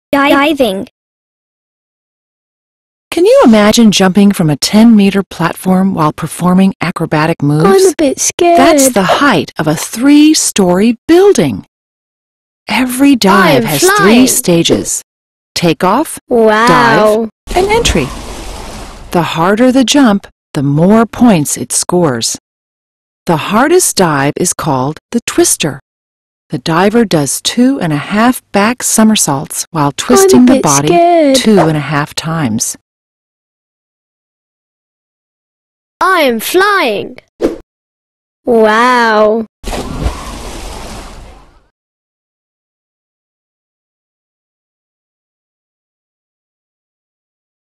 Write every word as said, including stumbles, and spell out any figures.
Diving. Can you imagine jumping from a ten meter platform while performing acrobatic moves? I'm a bit scared. That's the height of a three-story building. Every dive has flying. three stages: takeoff, Wow. dive, and entry. The harder the jump, the more points it scores. The hardest dive is called the twister. The diver does two and a half back somersaults while twisting the bit body scared. two and a half times. I am flying. Wow.